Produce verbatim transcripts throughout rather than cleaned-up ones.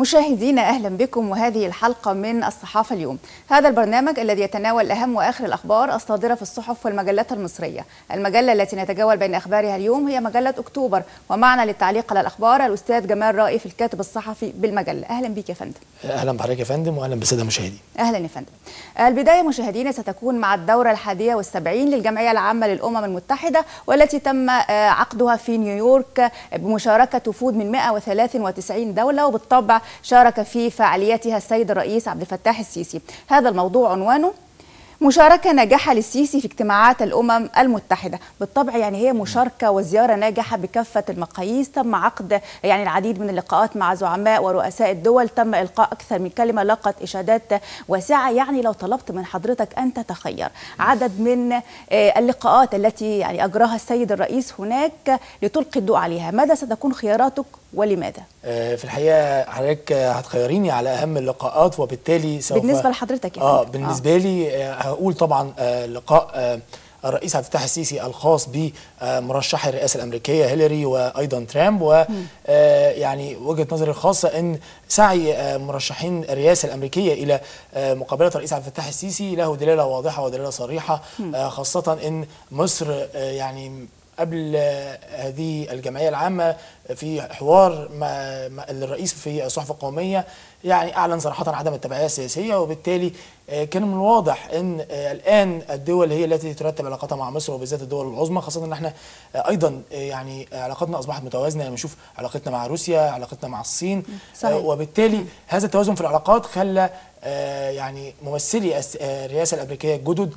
مشاهدينا أهلا بكم، وهذه الحلقة من الصحافة اليوم. هذا البرنامج الذي يتناول أهم وآخر الأخبار الصادرة في الصحف والمجلات المصرية. المجلة التي نتجول بين أخبارها اليوم هي مجلة أكتوبر، ومعنا للتعليق على الأخبار الأستاذ جمال رائف الكاتب الصحفي بالمجلة. أهلا بك يا فندم. أهلا بحضرتك يا فندم، وأهلا بالسادة المشاهدين. أهلا يا فندم. البداية مشاهدينا ستكون مع الدورة الحادية والسبعين للجمعية العامة للأمم المتحدة، والتي تم عقدها في نيويورك بمشاركة وفود من مئة وثلاث وتسعين دولة، وبالطبع شارك في فعالياتها السيد الرئيس عبد الفتاح السيسي. هذا الموضوع عنوانه مشاركة ناجحة للسيسي في اجتماعات الأمم المتحدة. بالطبع يعني هي مشاركة وزيارة ناجحة بكافة المقاييس. تم عقد يعني العديد من اللقاءات مع زعماء ورؤساء الدول، تم إلقاء أكثر من كلمة لاقت إشادات واسعة. يعني لو طلبت من حضرتك أن تتخير عدد من اللقاءات التي يعني أجراها السيد الرئيس هناك لتلقي الضوء عليها، ماذا ستكون خياراتك ولماذا؟ في الحقيقة حضرتك هتخيريني على أهم اللقاءات، وبالتالي سوف بالنسبة لحضرتك يا آه بالنسبة آه. لي هقول طبعا لقاء الرئيس عبد الفتاح السيسي الخاص بمرشح الرئاسة الأمريكية هيلاري وأيضا ترامب، ويعني وجهة نظري الخاصة أن سعي مرشحين الرئاسة الأمريكية إلى مقابلة الرئيس عبد الفتاح السيسي له دلالة واضحة ودلالة صريحة، خاصة أن مصر يعني قبل هذه الجمعية العامة في حوار مع الرئيس في الصحف القومية يعني أعلن صراحة عدم التبعية السياسية، وبالتالي كان من الواضح أن الآن الدول هي التي ترتب علاقاتها مع مصر، وبالذات الدول العظمى، خاصة أن احنا أيضا يعني علاقاتنا أصبحت متوازنة. يعني نشوف علاقتنا مع روسيا، علاقتنا مع الصين، صحيح. وبالتالي هذا التوازن في العلاقات خلى يعني ممثلي الرئاسة الأمريكية الجدد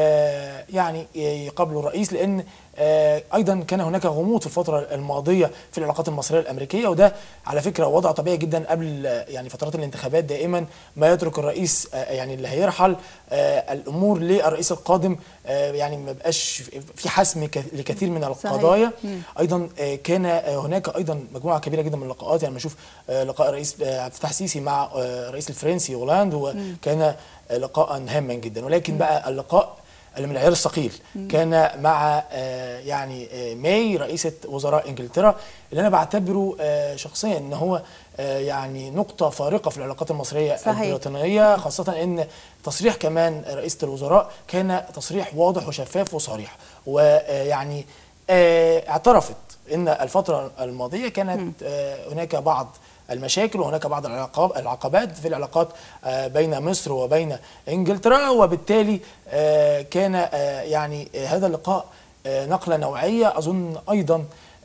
يعني يقابلوا الرئيس، لأن أيضا كان هناك غموض في الفترة الماضية في العلاقات المصرية الأمريكية، وده على فكرة وضع طبيعي جدا قبل يعني فترات الانتخابات. دائما ما يترك الرئيس يعني اللي هيرحل الأمور للرئيس القادم، يعني ما بقاش في حسم لكثير من القضايا. أيضا كان هناك أيضا مجموعة كبيرة جدا من اللقاءات، يعني نشوف لقاء الرئيس عبد الفتاح السيسي مع الرئيس الفرنسي هولاند، وكان لقاء هاما جدا. ولكن بقى اللقاء اللي من العيار الثقيل كان مع يعني ماي رئيسة وزراء انجلترا، اللي انا بعتبره شخصيا ان هو يعني نقطة فارقة في العلاقات المصرية البريطانية، خاصة ان تصريح كمان رئيسة الوزراء كان تصريح واضح وشفاف وصريح، ويعني اعترفت ان الفترة الماضية كانت هناك بعض المشاكل وهناك بعض العقبات في العلاقات بين مصر وبين انجلترا، وبالتالي كان يعني هذا اللقاء نقلة نوعية. أظن أيضا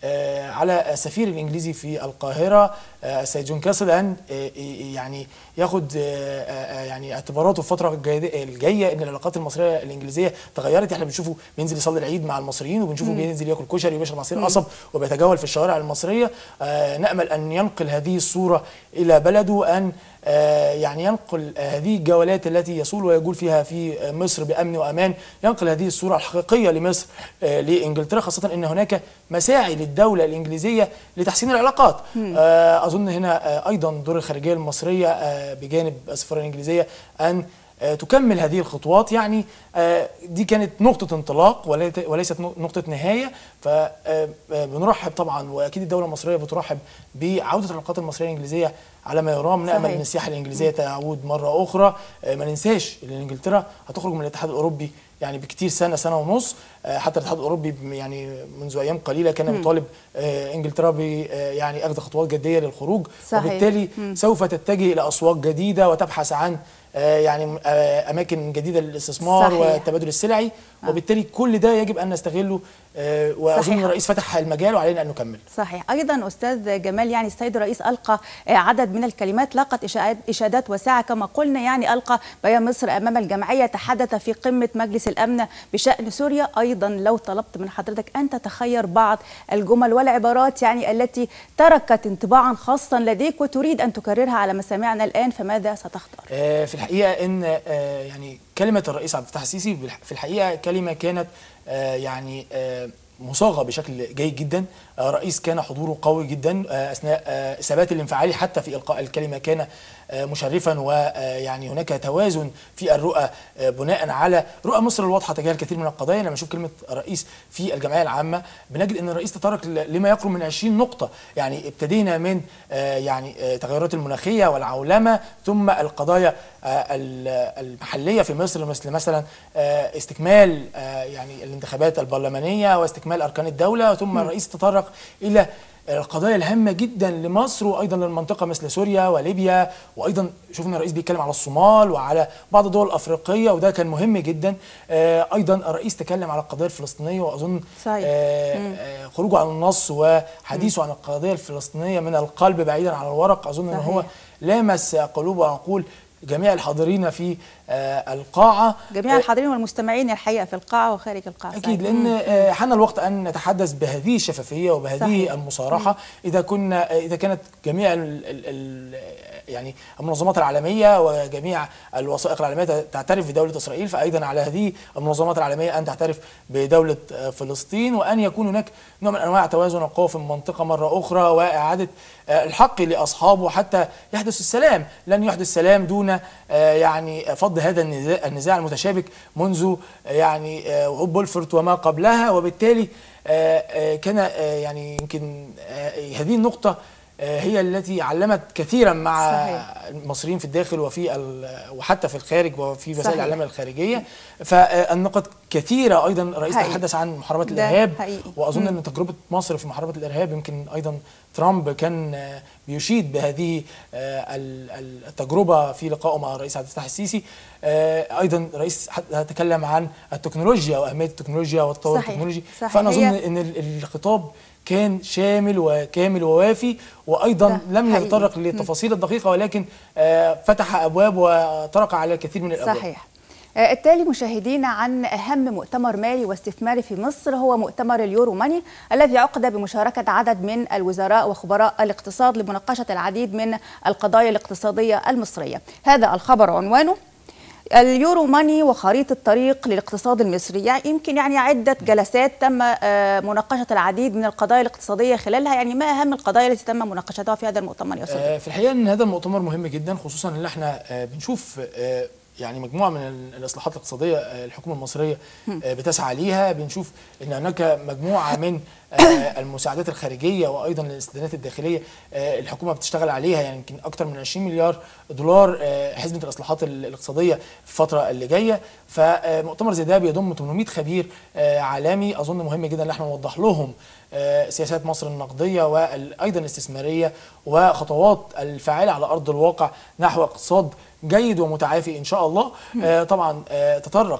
على السفير الإنجليزي في القاهرة السيد جون كاسل أن يعني ياخد يعني اعتباراته في الفترة الجاية ان العلاقات المصرية الإنجليزية تغيرت. احنا بنشوفه بينزل يصلي العيد مع المصريين، وبنشوفه مم. بينزل ياكل كشري ويشرب عصير قصب وبيتجول في الشوارع المصرية. نأمل أن ينقل هذه الصورة إلى بلده، أن يعني ينقل هذه الجولات التي يصول ويجول فيها في مصر بأمن وأمان، ينقل هذه الصورة الحقيقية لمصر لإنجلترا، خاصة أن هناك مساعي للدولة الإنجليزية لتحسين العلاقات. أظن هنا أيضا دور الخارجية المصرية بجانب السفارة الإنجليزية أن تكمل هذه الخطوات. يعني دي كانت نقطة انطلاق وليست نقطة نهاية، فبنرحب طبعا، وأكيد الدولة المصرية بترحب بعودة العلاقات المصرية الإنجليزية على ما يرام. نأمل أن السياحة الإنجليزية تعود مرة أخرى. ما ننساش أن إنجلترا هتخرج من الاتحاد الأوروبي يعني بكتير سنة سنة ونص. حتى الاتحاد الأوروبي يعني منذ أيام قليلة كان يطالب إنجلترا ب يعني أخذ خطوات جدية للخروج، صحيح. وبالتالي مم. سوف تتجه إلى أسواق جديدة وتبحث عن يعني أماكن جديدة للاستثمار والتبادل السلعي، آه. وبالتالي كل ده يجب أن نستغله، وأظن الرئيس فتح المجال وعلينا أن نكمل. صحيح. أيضا أستاذ جمال، يعني السيد الرئيس ألقى عدد من الكلمات لاقت إشادات واسعة كما قلنا. يعني ألقى بيان مصر أمام الجمعية، تحدث في قمة مجلس الأمن بشأن سوريا. أيضا لو طلبت من حضرتك أن تتخير بعض الجمل والعبارات يعني التي تركت انطباعا خاصا لديك وتريد أن تكررها على مسامعنا الآن، فماذا ستختار؟ في الحقيقة أن يعني كلمة الرئيس عبد الفتاح السيسي في الحقيقة كلمة كانت آه يعني آه مصاغه بشكل جيد جدا. آه رئيس كان حضوره قوي جدا آه اثناء آه ثبات الانفعالي حتى في القاء الكلمه كان آه مشرفا، ويعني هناك توازن في الرؤى آه بناء على رؤى مصر الواضحه تجاه الكثير من القضايا. لما نشوف كلمه الرئيس في الجمعيه العامه بنجد ان الرئيس تطرق لما يقرب من عشرين نقطه، يعني ابتدينا من آه يعني آه تغيرات المناخيه والعولمه، ثم القضايا آه المحليه في مصر مثل مثلا آه استكمال آه يعني الانتخابات البرلمانيه واستكمال اركان الدوله، ثم الرئيس تطرق الى القضايا الهامه جدا لمصر وايضا للمنطقه مثل سوريا وليبيا، وايضا شفنا الرئيس بيتكلم على الصومال وعلى بعض الدول الافريقيه وده كان مهم جدا. آه ايضا الرئيس تكلم على القضيه الفلسطينيه، واظن آه آه خروجه عن النص وحديثه عن القضيه الفلسطينيه من القلب بعيدا عن الورق، اظن ان هو لامس قلوب وعقول جميع الحاضرين في آه القاعة، جميع الحاضرين والمستمعين الحقيقة في القاعة وخارج القاعة. أكيد، لأن آه حان الوقت أن نتحدث بهذه الشفافية وبهذه صحيح. المصارحة. مم. إذا كنا إذا كانت جميع ال ال ال يعني المنظمات العالمية وجميع الوثائق العالمية تعترف بدولة إسرائيل، فأيضا على هذه المنظمات العالمية أن تعترف بدولة فلسطين، وأن يكون هناك نوع من أنواع توازن القوى في المنطقة مرة أخرى، وإعادة الحق لأصحابه حتى يحدث السلام. لن يحدث سلام دون يعني فض هذا النزاع, النزاع المتشابك منذ يعني بولفورت وما قبلها، وبالتالي كان يعني يمكن هذه النقطة هي التي علمت كثيرا مع صحيح. المصريين في الداخل وفي وحتى في الخارج وفي وسائل الاعلام الخارجيه. فالنقط كثيره. ايضا الرئيس تحدث عن محاربه الارهاب، حقيقي. واظن مم. ان تجربه مصر في محاربه الارهاب يمكن ايضا ترامب كان بيشيد بهذه التجربه في لقائه مع الرئيس عبد الفتاح السيسي. ايضا الرئيس تكلم عن التكنولوجيا واهميه التكنولوجيا والتطور التكنولوجي. فانا اظن ان الخطاب كان شامل وكامل ووافي، وايضا لم يتطرق للتفاصيل الدقيقه، ولكن فتح ابواب وطرق على الكثير من الابواب. صحيح. التالي مشاهدينا عن اهم مؤتمر مالي واستثماري في مصر هو مؤتمر اليورو ماني الذي عقد بمشاركه عدد من الوزراء وخبراء الاقتصاد لمناقشه العديد من القضايا الاقتصاديه المصريه. هذا الخبر عنوانه اليورو ماني وخريطة طريق للاقتصاد المصري. يعني يمكن يعني عدة جلسات تم مناقشة العديد من القضايا الاقتصادية خلالها، يعني ما أهم القضايا التي تم مناقشتها في هذا المؤتمر يا أستاذ؟ في الحقيقة أن هذا المؤتمر مهم جدا، خصوصا أن احنا بنشوف يعني مجموعة من الإصلاحات الاقتصادية الحكومة المصرية بتسعى ليها. بنشوف أن هناك مجموعة من المساعدات الخارجية وأيضا الاستدانات الداخلية الحكومة بتشتغل عليها، يعني يمكن أكثر من عشرين مليار دولار حزمة الإصلاحات الاقتصادية في الفترة اللي جاية. فمؤتمر زي ده بيضم ثمانمائة خبير عالمي. أظن مهم جدا أن احنا نوضح لهم سياسات مصر النقدية وأيضا الاستثمارية وخطوات الفاعلة على أرض الواقع نحو اقتصاد جيد ومتعافي إن شاء الله. آه طبعا آه تطرق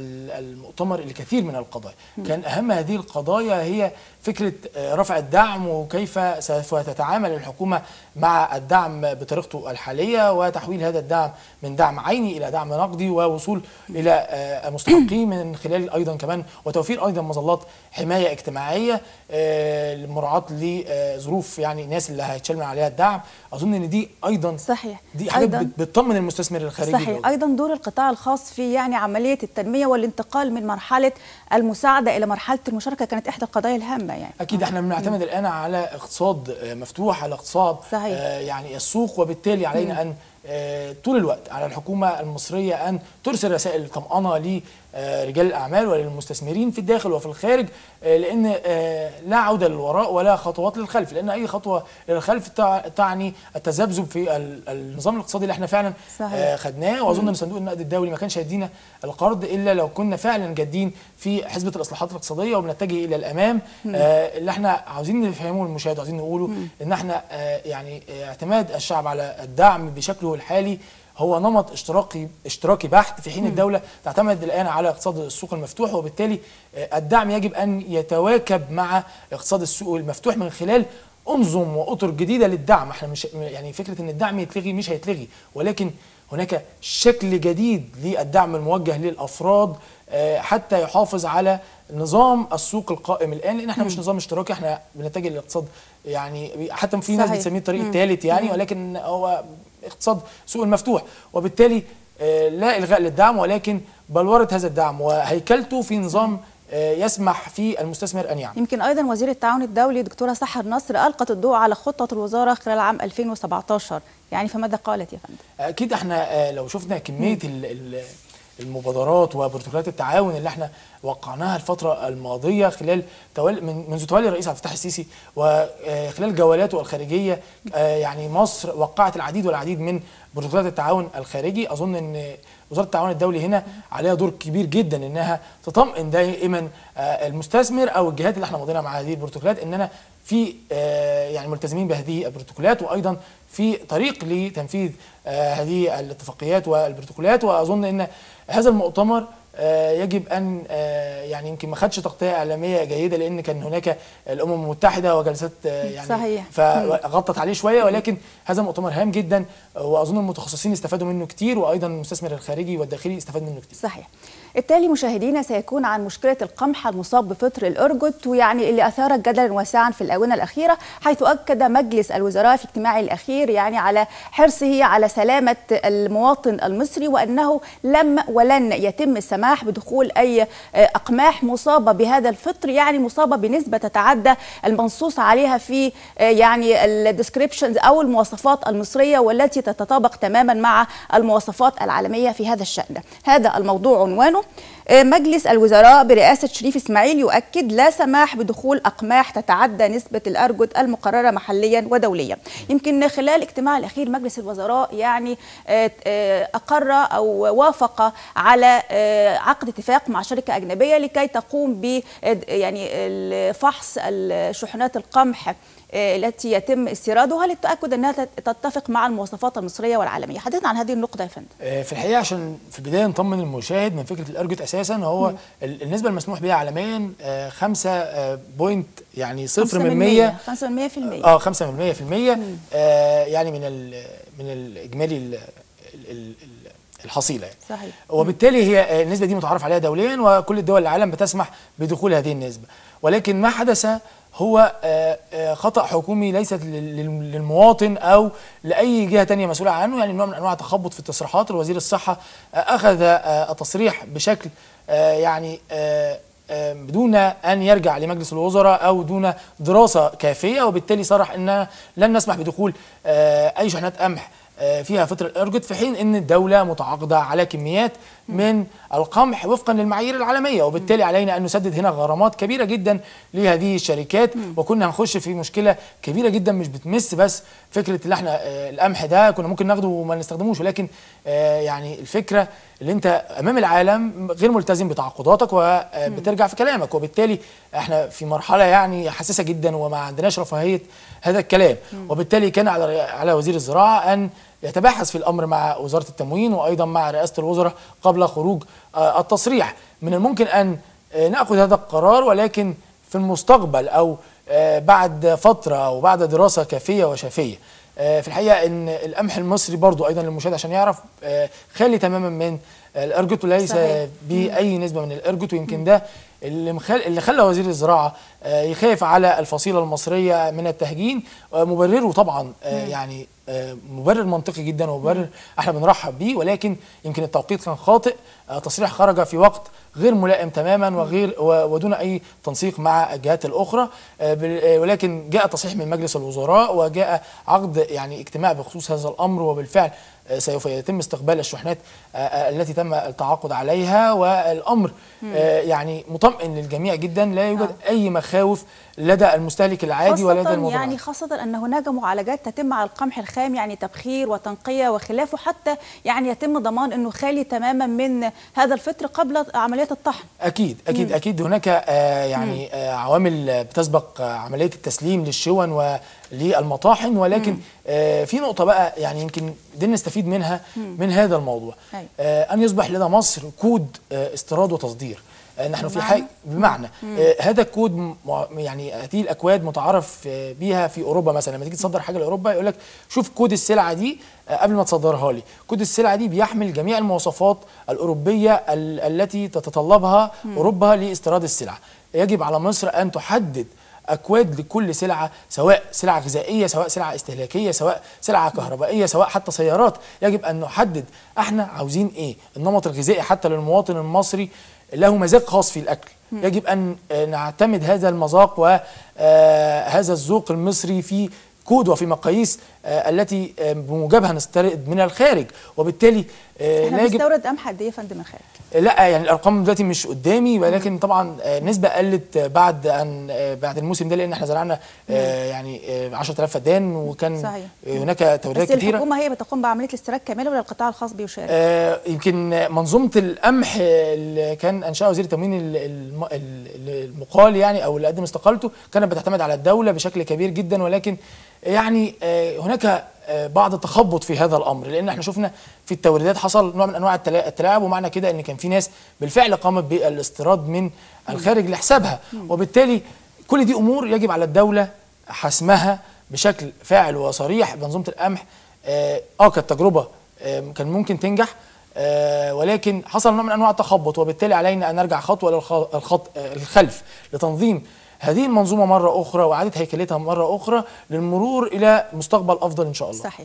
المؤتمر لكثير من القضايا. كان أهم هذه القضايا هي فكرة آه رفع الدعم وكيف سوف تتعامل الحكومة مع الدعم بطريقته الحالية، وتحويل هذا الدعم من دعم عيني إلى دعم نقدي، ووصول إلى آه المستحقين من خلال أيضا كمان وتوفير أيضا مظلات حماية اجتماعية آه لمراعاة لظروف يعني الناس اللي هيتشال من عليها الدعم. أظن إن دي أيضا صحيح دي حاجات بتطمن المستثمر الخارجي. صحيح دول. ايضا دور القطاع الخاص في يعني عمليه التنميه والانتقال من مرحله المساعده الى مرحله المشاركه كانت احدى القضايا الهامه. يعني اكيد احنا بنعتمد الان على اقتصاد مفتوح، على اقتصاد صحيح. آه يعني السوق، وبالتالي علينا م. ان آه طول الوقت على الحكومه المصريه ان ترسل رسائل طمأنه لرجال الاعمال وللمستثمرين في الداخل وفي الخارج، آه لان آه لا عوده للوراء ولا خطوات للخلف، لان اي خطوه للخلف تعني التذبذب في النظام الاقتصادي اللي احنا فعلا آه خدناه. واظن ان صندوق النقد الدولي ما كانش هيدينا القرض الا لو كنا فعلا جادين في حزبه الاصلاحات الاقتصاديه وبنتجه الى الامام. آه اللي احنا عاوزين نفهمه للمشاهد وعاوزين نقوله مم. ان احنا آه يعني اعتماد الشعب على الدعم بشكله الحالي هو نمط اشتراكي اشتراكي بحت، في حين مم. الدوله تعتمد الان على اقتصاد السوق المفتوح، وبالتالي آه الدعم يجب ان يتواكب مع اقتصاد السوق المفتوح من خلال انظم واطر جديده للدعم. احنا مش يعني فكره ان الدعم يتلغي مش هيتلغي، ولكن هناك شكل جديد للدعم الموجه للافراد حتى يحافظ على نظام السوق القائم الان، لان احنا مش نظام اشتراكي، احنا بنتجه للاقتصاد يعني حتى في ناس بتسميه الطريق الثالث يعني، ولكن هو اقتصاد سوق المفتوح. وبالتالي لا الغاء للدعم ولكن بلوره هذا الدعم وهيكلته في نظام يسمح في المستثمر ان يعمل. يمكن ايضا وزير التعاون الدولي دكتوره سحر نصر القت الضوء على خطه الوزاره خلال عام ألفين وسبعتاشر، يعني فماذا قالت يا فندم؟ اكيد احنا لو شفنا كميه ال المبادرات وبروتوكولات التعاون اللي احنا وقعناها الفتره الماضيه خلال تولي من منذ تولي الرئيس عبد الفتاح السيسي وخلال جولاته الخارجيه، يعني مصر وقعت العديد والعديد من بروتوكولات التعاون الخارجي. اظن ان وزاره التعاون الدولي هنا عليها دور كبير جدا انها تطمئن دائما المستثمر او الجهات اللي احنا ماضينا مع هذه البروتوكولات اننا في يعني ملتزمين بهذه البروتوكولات، وايضا في طريق لتنفيذ هذه الاتفاقيات والبروتوكولات. واظن ان هذا المؤتمر يجب ان يعني يمكن ما خدش تغطيه اعلاميه جيده لان كان هناك الامم المتحده وجلسات يعني صحيح فغطت عليه شويه، ولكن هذا مؤتمر هام جدا واظن المتخصصين استفادوا منه كتير، وايضا المستثمر الخارجي والداخلي استفاد منه كتير. صحيح. التالي مشاهدينا سيكون عن مشكله القمح المصاب بفطر الارجوت، ويعني اللي اثارت جدلا واسعا في الاونه الاخيره، حيث اكد مجلس الوزراء في اجتماعه الاخير يعني على حرصه على سلامه المواطن المصري، وانه لم ولن يتم السماح بدخول اي اقماح مصابه بهذا الفطر، يعني مصابه بنسبه تتعدى المنصوص عليها في يعني الديسكريبشنز او المواصفات المصريه، والتي تتطابق تماما مع المواصفات العالميه في هذا الشان. هذا الموضوع عنوانه مجلس الوزراء برئاسة شريف إسماعيل يؤكد لا سماح بدخول أقماح تتعدى نسبة الأرجوت المقررة محليا ودوليا. يمكن خلال اجتماع الأخير مجلس الوزراء يعني أقر أو وافق على عقد اتفاق مع شركة أجنبية لكي تقوم ب يعني فحص شحنات القمح التي يتم استيرادها للتأكد أنها تتفق مع المواصفات المصرية والعالمية. حدثنا عن هذه النقطة يا فندم. في الحقيقة عشان في البداية نطمن المشاهد من فكرة الأرجوت أساسا، هو م. النسبة المسموح بها عالميا خمسة بوينت يعني صفر من مية خمسة من مية في المية اه خمسة من مية في المية آه يعني من ال من الإجمالي ال ال الحصيلة يعني. صحيح. وبالتالي هي النسبة دي متعارف عليها دوليا وكل الدول العالم بتسمح بدخول هذه النسبة، ولكن ما حدث هو خطأ حكومي ليس للمواطن أو لأي جهة تانية مسؤولة عنه، يعني نوع من أنواع التخبط في التصريحات. الوزير الصحة أخذ التصريح بشكل يعني بدون أن يرجع لمجلس الوزراء أو دون دراسة كافية، وبالتالي صرح أن لن نسمح بدخول أي شحنات قمح فيها فطر الأرجوت، في حين أن الدولة متعاقدة على كميات من القمح وفقا للمعايير العالمية، وبالتالي علينا أن نسدد هنا غرامات كبيرة جدا لهذه الشركات، وكنا هنخش في مشكلة كبيرة جدا مش بتمس بس فكرة اللي احنا القمح ده كنا ممكن ناخده وما نستخدموش، ولكن يعني الفكرة اللي انت امام العالم غير ملتزم بتعاقداتك وبترجع في كلامك، وبالتالي احنا في مرحلة يعني حساسة جدا وما عندناش رفاهية هذا الكلام، وبالتالي كان على على وزير الزراعة أن يتباحث في الأمر مع وزارة التموين وأيضا مع رئاسة الوزراء قبل خروج التصريح. من الممكن أن نأخذ هذا القرار، ولكن في المستقبل أو بعد فترة وبعد دراسة كافية وشافية. في الحقيقة أن القمح المصري برضو أيضا للمشاهد عشان يعرف خالي تماما من الأرجوت وليس بأي نسبة من الأرجوت، ويمكن ده اللي مخل... اللي خلى وزير الزراعة يخاف على الفصيلة المصرية من التهجين، مبرره طبعا يعني مبرر منطقي جدا ومبرر احنا بنرحب بيه، ولكن يمكن التوقيت كان خاطئ. تصريح خرج في وقت غير ملائم تماما وغير ودون اي تنسيق مع الجهات الاخرى، ولكن جاء تصريح من مجلس الوزراء وجاء عقد يعني اجتماع بخصوص هذا الامر، وبالفعل سوف يتم استقبال الشحنات التي تم التعاقد عليها، والامر يعني مطمئن للجميع جدا، لا يوجد آه. اي مخاوف لدى المستهلك العادي ولدى المزارع، يعني خاصة أن هناك معالجات تتم على القمح الخام، يعني تبخير وتنقية وخلافه، حتى يعني يتم ضمان أنه خالي تماما من هذا الفطر قبل عملية الطحن. أكيد أكيد مم. أكيد هناك آه يعني آه عوامل بتسبق آه عملية التسليم للشون وللمطاحن، ولكن آه في نقطة بقى يعني يمكن دي نستفيد منها مم. من هذا الموضوع، آه أن يصبح لدى مصر كود آه استيراد وتصدير. نحن في حي بمعنى آه هذا الكود يعني هذه الاكواد متعارف بيها في اوروبا. مثلا لما تيجي تصدر حاجه لاوروبا يقول لك شوف كود السلعه دي آه قبل ما تصدرها لي، كود السلعه دي بيحمل جميع المواصفات الاوروبيه ال التي تتطلبها مم. اوروبا لاستيراد السلع. يجب على مصر ان تحدد اكواد لكل سلعه، سواء سلعه غذائيه، سواء سلعه استهلاكيه، سواء سلعه كهربائيه، سواء حتى سيارات. يجب ان نحدد احنا عاوزين ايه، النمط الغذائي حتى للمواطن المصري له مذاق خاص في الاكل. م. يجب ان نعتمد هذا المذاق وهذا الذوق المصري في كود وفي مقاييس آه التي آه بموجبها نستورد من الخارج، وبالتالي آه احنا بنستورد قمح قد ايه يا فندم من الخارج؟ آه لا يعني الارقام دلوقتي مش قدامي، ولكن طبعا آه نسبه قلت بعد ان آه بعد الموسم ده، لان احنا زرعنا آه يعني آه عشرة آلاف فدان، وكان صحيح. آه هناك توريدات كتيره. بس الحكومه هي بتقوم بعمليه الاستيراد كامله ولا القطاع الخاص بيشارك؟ آه يمكن منظومه القمح اللي كان انشاها وزير التموين المقال يعني او اللي قدم استقالته كانت بتعتمد على الدوله بشكل كبير جدا، ولكن يعني هناك بعض التخبط في هذا الامر، لان احنا شفنا في التوريدات حصل نوع من انواع التلاعب، ومعنى كده ان كان في ناس بالفعل قامت بالاستيراد من الخارج لحسابها، وبالتالي كل دي امور يجب على الدوله حسمها بشكل فاعل وصريح. بمنظومه القمح اه كانت تجربه كان ممكن تنجح، آه ولكن حصل نوع من انواع التخبط، وبالتالي علينا ان نرجع خطوه للخط الخلف لتنظيم هذه المنظومه مره اخرى واعاده هيكلتها مره اخرى للمرور الى مستقبل افضل ان شاء الله. صحيح.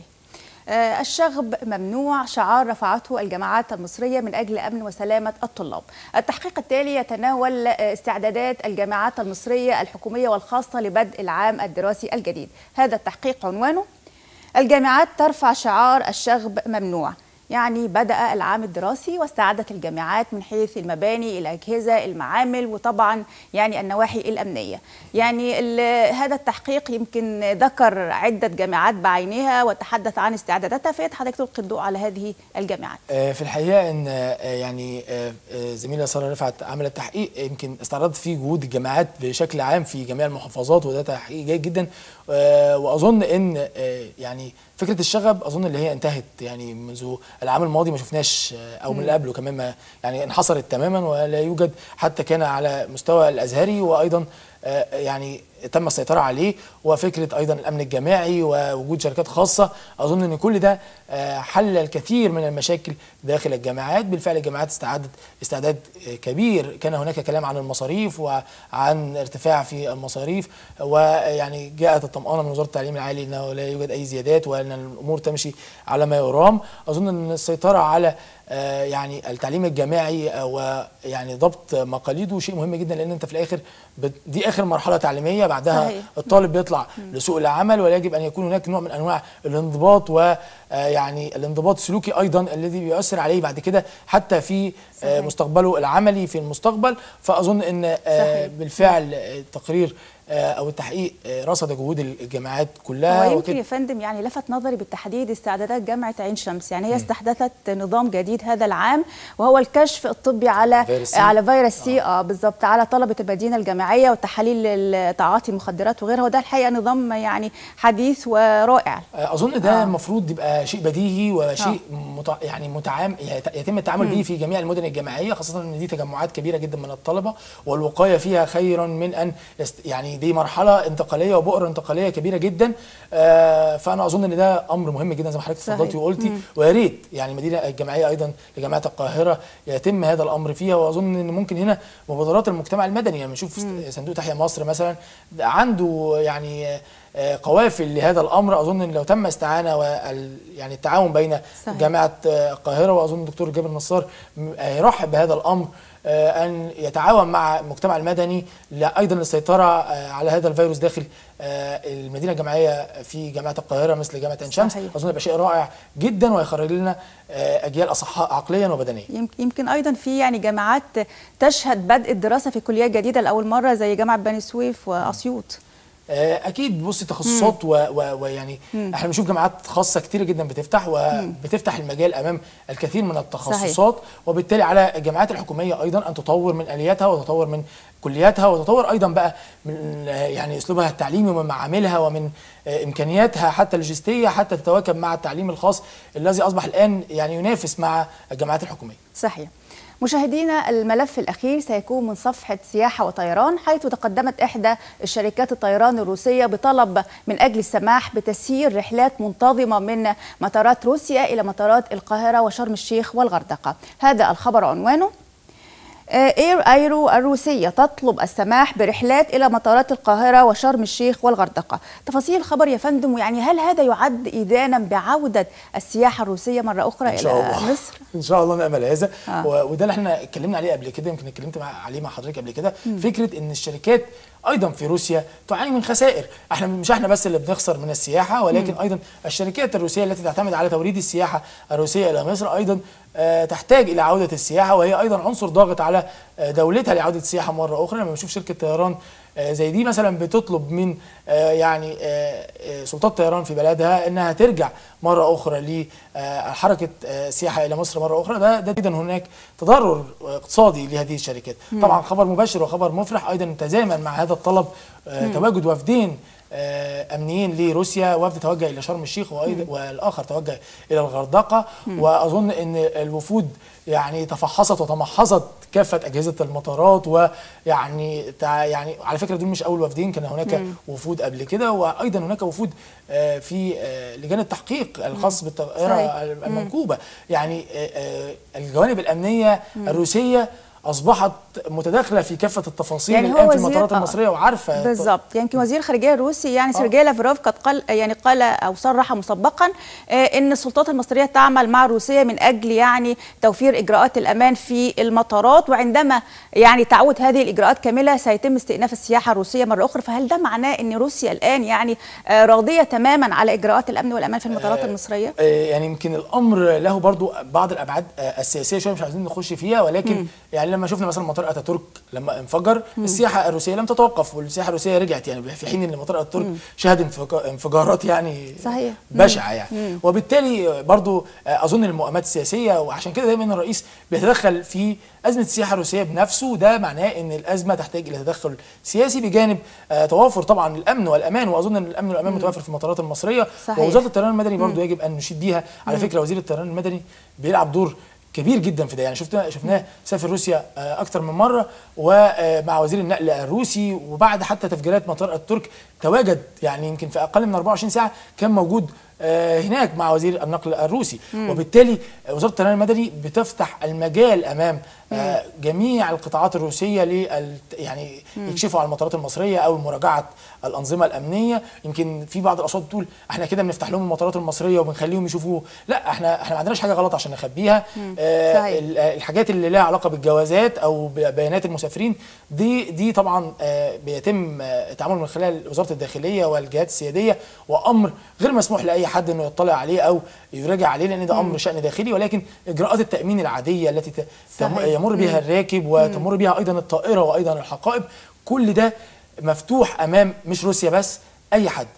آه الشغب ممنوع شعار رفعته الجامعات المصريه من اجل امن وسلامه الطلاب. التحقيق التالي يتناول استعدادات الجامعات المصريه الحكوميه والخاصه لبدء العام الدراسي الجديد. هذا التحقيق عنوانه الجامعات ترفع شعار الشغب ممنوع. يعني بدأ العام الدراسي واستعدت الجامعات من حيث المباني، الأجهزة، المعامل، وطبعا يعني النواحي الأمنية. يعني هذا التحقيق يمكن ذكر عدة جامعات بعينها وتحدث عن استعداداتها، فيا حضرتك تلقي الضوء على هذه الجامعات. في الحقيقة ان يعني زميلة سارة رفعت عملت تحقيق يمكن استعرضت فيه جهود الجامعات بشكل عام في جميع المحافظات، وده تحقيق جيد جدا. واظن ان يعني فكره الشغب اظن اللي هي انتهت يعني منذ العام الماضي، ما شفناش او من اللي قبله كمان ما يعني انحصرت تماما، ولا يوجد حتى كان على مستوى الازهري، وايضا يعني تم السيطره عليه. وفكره ايضا الامن الجماعي ووجود شركات خاصه، اظن ان كل ده حل الكثير من المشاكل داخل الجامعات. بالفعل الجامعات استعدت استعداد كبير، كان هناك كلام عن المصاريف وعن ارتفاع في المصاريف، ويعني جاءت الطمأنة من وزاره التعليم العالي انه لا يوجد اي زيادات وان الامور تمشي على ما يرام. اظن ان السيطره على آه يعني التعليم الجامعي آه ويعني ضبط مقاليده شيء مهم جدا، لان انت في الاخر دي اخر مرحله تعليميه، بعدها صحيح. الطالب بيطلع مم. لسوق العمل، ويجب ان يكون هناك نوع من انواع الانضباط ويعني الانضباط السلوكي ايضا الذي بيؤثر عليه بعد كده حتى في آه مستقبله العملي في المستقبل. فاظن ان آه بالفعل التقرير او التحقيق رصد جهود الجامعات كلها. هو يمكن يا فندم يعني لفت نظري بالتحديد استعدادات جامعه عين شمس، يعني هي استحدثت نظام جديد هذا العام وهو الكشف الطبي على فيروس على فيروس سي اه بالظبط على طلبه المدينه الجامعيه وتحاليل تعاطي المخدرات وغيرها، وده الحقيقه نظام يعني حديث ورائع. اظن ده المفروض آه. يبقى شيء بديهي وشيء آه. متع... يعني متعام يتم التعامل به في جميع المدن الجامعيه، خاصه ان دي تجمعات كبيره جدا من الطلبه، والوقايه فيها خير من ان يست... يعني دي مرحله انتقاليه وبؤره انتقاليه كبيره جدا. آه فانا اظن ان ده امر مهم جدا زي ما حضرتك اتفضلتي وقلتي، ويا ريت يعني المدينه الجامعيه ايضا لجامعه القاهره يتم هذا الامر فيها. واظن ان ممكن هنا مبادرات المجتمع المدني، يعني نشوف صندوق تحيا مصر مثلا عنده يعني قوافل لهذا الامر. اظن ان لو تم استعانه وال يعني التعاون بين صحيح. جامعه القاهره، واظن الدكتور جابر نصار يرحب بهذا الامر، أن يتعاون مع المجتمع المدني أيضا للسيطرة على هذا الفيروس داخل المدينة الجامعية في جامعة القاهرة مثل جامعة عين شمس. أظن يبقى شيء رائع جدا ويخرج لنا أجيال أصحاء عقليا وبدنيا. يمكن أيضا في يعني جامعات تشهد بدء الدراسة في كليات جديدة لأول مرة زي جامعة بني سويف وأسيوط. اكيد بصي تخصصات ويعني احنا بنشوف جامعات خاصه كتير جدا بتفتح وبتفتح المجال امام الكثير من التخصصات. صحيح. وبالتالي على الجامعات الحكوميه ايضا ان تطور من الياتها وتطور من كلياتها وتطور ايضا بقى من يعني اسلوبها التعليمي ومن معاملها ومن امكانياتها حتى اللوجستيه حتى تتواكب مع التعليم الخاص الذي اصبح الان يعني ينافس مع الجامعات الحكوميه. صحيح. مشاهدينا، الملف الأخير سيكون من صفحة سياحة وطيران، حيث تقدمت إحدى الشركات الطيران الروسية بطلب من أجل السماح بتسيير رحلات منتظمة من مطارات روسيا إلى مطارات القاهرة وشرم الشيخ والغردقة. هذا الخبر عنوانه اير ايرو الروسية تطلب السماح برحلات إلى مطارات القاهرة وشرم الشيخ والغردقة. تفاصيل الخبر يا فندم، ويعني هل هذا يعد إذانا بعودة السياحة الروسية مرة أخرى إلى الله. مصر؟ إن شاء الله نأمل هذا. آه. وده اللي احنا اتكلمنا عليه قبل كده، يمكن اتكلمت مع عليه مع حضرتك قبل كده، فكرة إن الشركات ايضا في روسيا تعاني من خسائر. احنا مش احنا بس اللي بنخسر من السياحه، ولكن م. ايضا الشركات الروسيه التي تعتمد على توريد السياحه الروسيه الى مصر ايضا آه تحتاج الى عوده السياحه، وهي ايضا عنصر ضاغط على آه دولتها لعوده السياحه مره اخرى. لما بنشوف شركه طيران آه زي دي مثلا بتطلب من آه يعني آه آه سلطات الطيران في بلدها انها ترجع مره اخرى لحركه آه السياحه الى مصر مره اخرى، ده ده اذا هناك تضرر اقتصادي لهذه الشركات. م. طبعا خبر مبشر وخبر مفرح ايضا تزامن مع هذا الطلب آه تواجد وفدين آه امنيين لروسيا، وفد توجه الى شرم الشيخ والاخر توجه الى الغردقه. مم. واظن ان الوفود يعني تفحصت وتمحصت كافه اجهزه المطارات، ويعني يعني على فكره دول مش اول وفدين، كان هناك مم. وفود قبل كده، وايضا هناك وفود آه في آه لجان التحقيق الخاص بالطائره المنكوبه. يعني آه الجوانب الامنيه مم. الروسيه اصبحت متداخله في كافه التفاصيل يعني الان في المطارات المصريه وعارفه بالظبط. يمكن وزير الخارجيه الروسي يعني سيرجي لافروف قد قال يعني قال او صرح مسبقا ان السلطات المصريه تعمل مع روسيا من اجل يعني توفير اجراءات الامان في المطارات، وعندما يعني تعود هذه الاجراءات كامله سيتم استئناف السياحه الروسيه مره اخرى. فهل ده معناه ان روسيا الان يعني راضيه تماما على اجراءات الامن والامان في المطارات المصريه؟ يعني يمكن الامر له برضو بعض الابعاد السياسيه شويه مش عايزين نخش فيها، ولكن م. يعني لما شفنا مثلا مطار اتاتورك لما انفجر م. السياحه الروسيه لم تتوقف، والسياحه الروسيه رجعت، يعني في حين ان مطار اتاتورك شهد انفجارات يعني صحيح بشعه يعني. مم. وبالتالي برضو اظن المؤامات السياسيه، وعشان كده دايما الرئيس بيتدخل في ازمه السياحه الروسيه بنفسه. ده معناه ان الازمه تحتاج الى تدخل سياسي بجانب آه توافر طبعا الامن والامان، واظن ان الامن والامان مم. متوافر في المطارات المصريه. صحيح. ووزاره الطيران المدني برضو مم. يجب ان نشيد بيها. على فكره وزير الطيران المدني بيلعب دور كبير جدا في ده، يعني شفنا شفناه سافر روسيا اكتر من مره ومع وزير النقل الروسي، وبعد حتى تفجيرات مطار الترك تواجد، يعني يمكن في اقل من أربعة وعشرين ساعه كان موجود هناك مع وزير النقل الروسي. مم. وبالتالي وزاره الطيران المدني بتفتح المجال امام مم. جميع القطاعات الروسيه ل يعني مم. يكشفوا على المطارات المصريه او مراجعه الانظمه الامنيه. يمكن في بعض الاصوات بتقول احنا كده بنفتح لهم المطارات المصريه وبنخليهم يشوفوا، لا احنا احنا ما عندناش حاجه غلط عشان نخبيها. آه الحاجات اللي لها علاقه بالجوازات او ببيانات المسافرين دي دي طبعا آه بيتم التعامل من خلال وزاره الداخليه والجهات السياديه، وامر غير مسموح لاي حد انه يطلع عليه او يراجع عليه، لان ده مم. امر شان داخلي. ولكن اجراءات التامين العاديه التي يمر بها الراكب وتمر بها ايضا الطائره وايضا الحقائب، كل ده مفتوح امام مش روسيا بس، اي حد.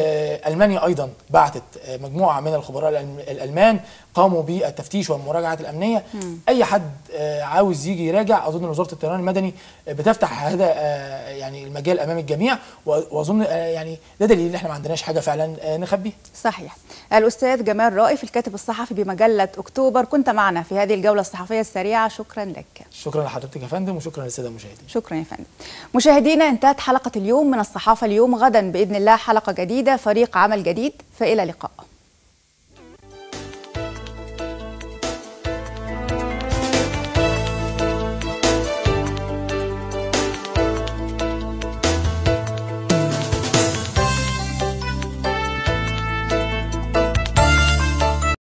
آه المانيا ايضا بعتت آه مجموعه من الخبراء الالمان قاموا بالتفتيش والمراجعه الامنيه. مم. اي حد آه عاوز يجي يراجع، اظن وزاره الطيران المدني آه بتفتح هذا آه يعني المجال امام الجميع، واظن آه يعني ده دليل ان احنا ما عندناش حاجه فعلا آه نخبيها. صحيح. الاستاذ جمال رائف الكاتب الصحفي بمجله اكتوبر، كنت معنا في هذه الجوله الصحفيه السريعه، شكرا لك. شكرا لحضرتك يا فندم، وشكرا للساده المشاهدين. شكرا يا فندم. مشاهدينا، انتهت حلقه اليوم من الصحافه اليوم. غدا باذن الله حلقه جديده، فريق عمل جديد، فالى اللقاء.